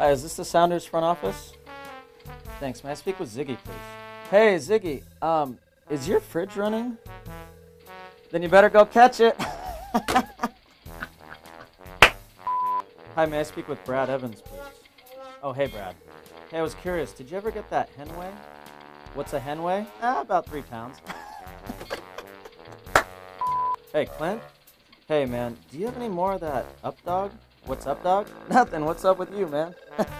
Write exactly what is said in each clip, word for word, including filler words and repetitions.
Hi, is this the Sounders front office? Thanks. May I speak with Ziggy, please? Hey, Ziggy, um, is your fridge running? Then you better go catch it. Hi, may I speak with Brad Evans, please? Oh, hey, Brad. Hey, I was curious, did you ever get that hen weigh? What's a hen weigh? Ah, about three pounds. Hey, Clint? Hey, man, do you have any more of that up dog? What's up, dog? Nothing. What's up with you, man?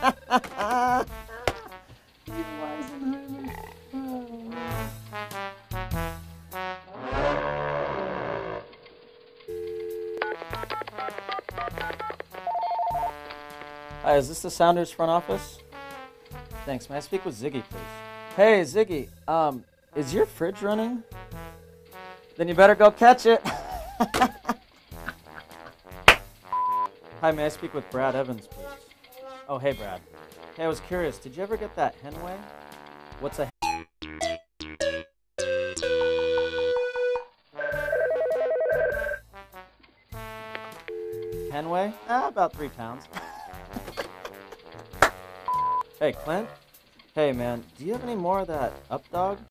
Hi, is this the Sounders front office? Thanks. May I speak with Ziggy, please? Hey, Ziggy, um, is your fridge running? Then you better go catch it. Hi, may I speak with Brad Evans, please? Oh, hey, Brad. Hey, I was curious, did you ever get that hen weigh? What's a hen weigh? Ah, about three pounds. Hey, Clint? Hey, man, do you have any more of that up dog?